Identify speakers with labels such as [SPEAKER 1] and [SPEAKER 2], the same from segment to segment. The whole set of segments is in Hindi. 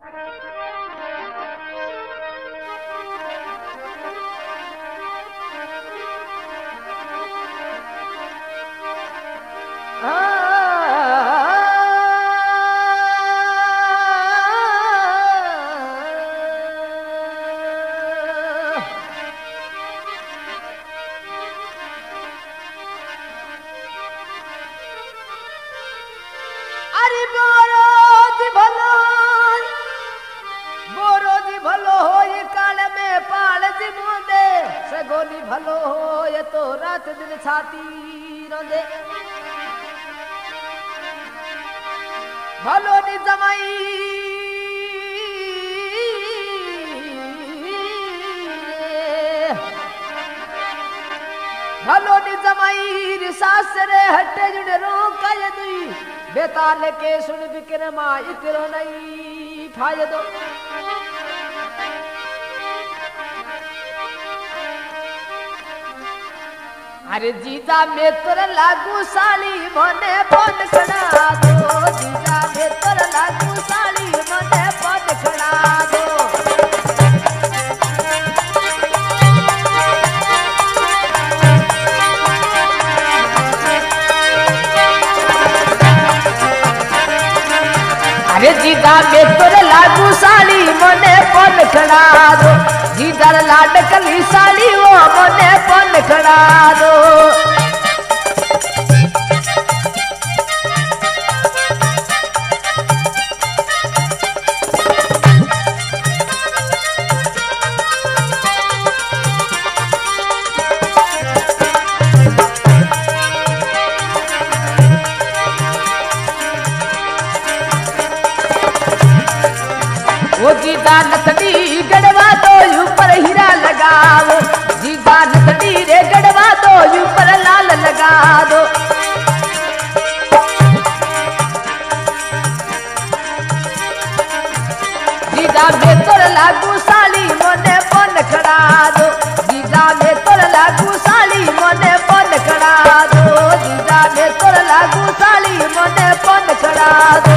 [SPEAKER 1] गोली भलो हो ये तो रात दिन छाती रोंदे भलो नी जमाई भलो नी जमाई रिसास रे हटे जुड़े रो कय दुई बेताल के सुन बिकर मां इकरो नहीं फायदो अरे जीजा में तोर लागू साली मने पन खड़ा दो जीजा में तोर लागू साली मने पन खड़ा दो अरे जीजा में तोर लागू साली मने पन खड़ा दो जीजा लाडकली साली वो मने पन खड़ा दो वो जीदा नथड़ी गड़वा दो ऊपर हीरा लगाओ जीदा नथड़ी रे गड़वा दो ऊपर लाल लगा दो जीदा में तोर लागू साली मने पन खड़ा दो जीदा में तोर लागू साली मने पन खड़ा दो जीदा में तोर लागू साली मने पन खड़ा दो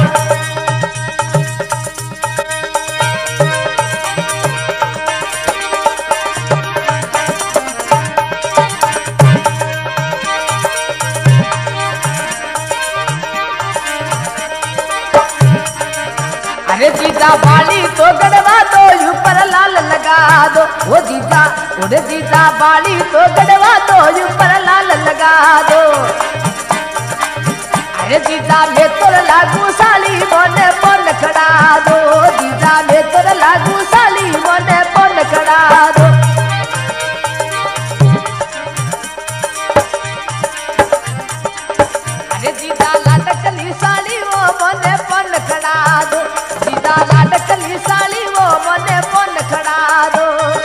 [SPEAKER 1] अरे जीजा बाली तो गड़वा दो ऊपर लाल लगा दो वो जीजा उड़े जीजा बाली तो गड़वा दो ऊपर लाल लगा दो अरे जीजा में तोर लागू साली मने पन खड़ा दो जीजा में तोर लागू साली मने पन खड़ा दो अरे जीजा लाडकली साली वो मने पन खड़ा दो जीजा लाडकली साली वो मने पन खड़ा दो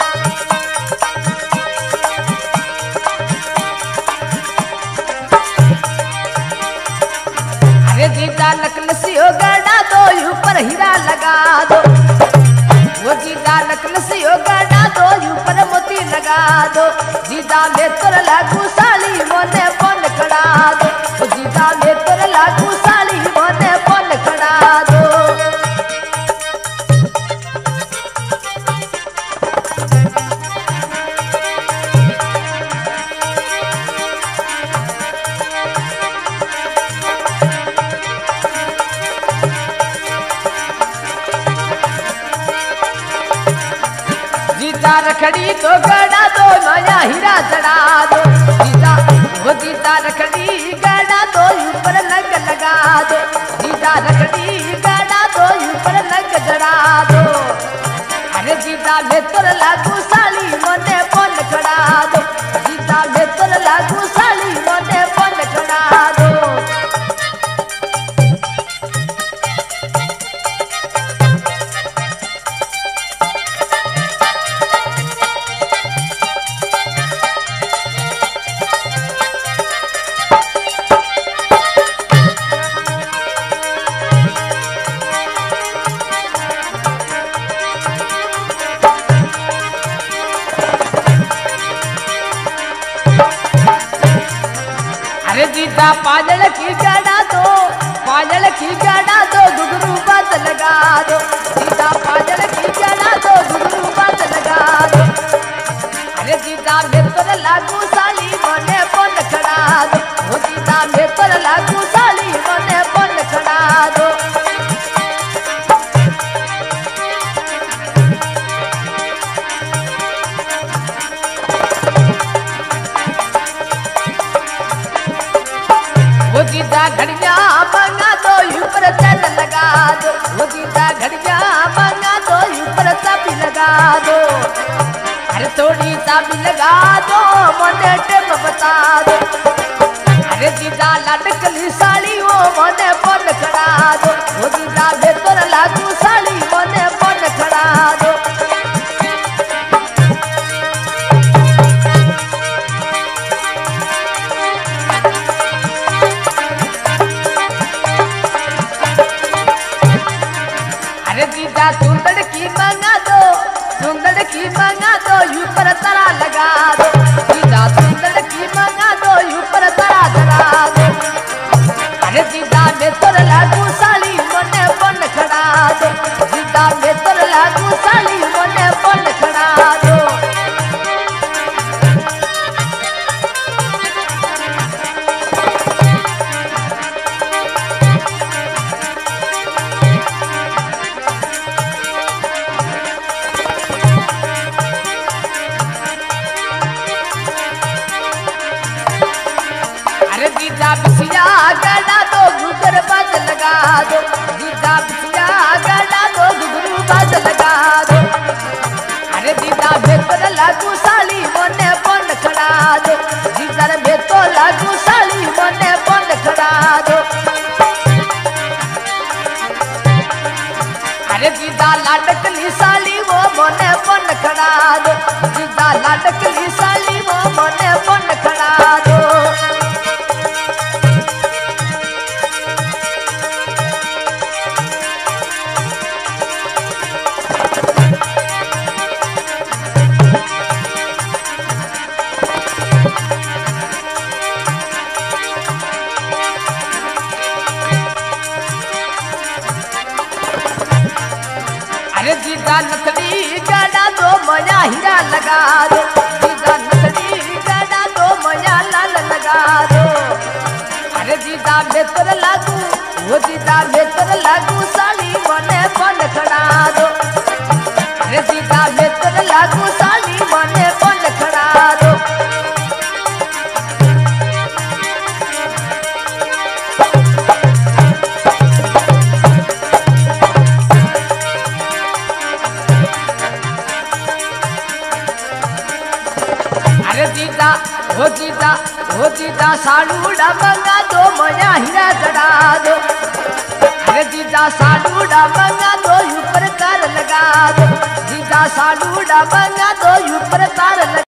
[SPEAKER 1] अरे जीजा नकलसी हो गड़ा दो ऊपर हीरा लगा दो वो जीजा नकलसी हो गड़ा दो ऊपर मोती लगा दो जीजा में तोर लागू साली मने पन खड़ा दो जीजा में तोर लागू साली मने पन खड़ा दो जीजा रखड़ी तो गड़ा दो नया हीरा चढ़ा दो जीजा वो जीजा रखड़ी गड़ा दो ऊपर लग लगा दो जीजा रखड़ी गड़ा दो ऊपर लग जड़ा दो अरे जीजा में तोर लागू साली मने पन खड़ा दो जीजा में तोर लागू साली मने पन खड़ा दो अरे जीजा पाजल की गड़ा दो पाजल की गड़ा दो घुघरू बात लगा दो जीजा लगा दो, अरे थोड़ी चाबी लगा दो, मने टेम बता दो। अरे जीजा लटकली साड़ी वो मने बन खड़ा दो, वो जीजा भीतर लागू साड़ी मने बन खड़ा दो। अरे जीजा सुंदर की मंगा दो, सुंदर की मंगा दो, ऊपर तरा लगा दो। जीजा सुंदर की मंगा दो, ऊपर तरा लगा दो। अरे जीजा भीतर लागू साड़ी मने बन खड़ा दो, जीजा भीतर लागू साड़ी मने बन खड़ा दो। अरे जीजा बिछिया गड़ा दो, घुघर बाज लगा दो। जीजा बिछिया गड़ा दो, घुघरू बाज लगा दो। अरे जीजा भीतर लागू साड़ी मने बन खड़ा दो, जीजा भीतर लागू साड़ी मने बन खड़ा दो। अरे जीजा लाडकली साड़ी वो मने बन खड़ा दो, जीजा लाडकली साड़ी वो मने बन खड़ा दो। अरे जीजा नथड़ी गड़ा दो, मया हीरा लगा दो। जीजा नथड़ी गड़ा दो, मया लाल लगा दो। अरे जीजा भीतर लागू, वो जीजा भीतर लागू साड़ी मने बन खड़ा दो। अरे जीजा भीतर लागू साड़ी मने बन खड़ा दो। अरे जीजा हो जीजा, हो जीजा साड़ूड़ा मंगा दो, मया हीरा जड़ा दो। अरे जीजा साड़ूड़ा मंगा दो, ऊपर तार लगा दो। जीजा साड़ूड़ा मंगा दो, ऊपर तार लगा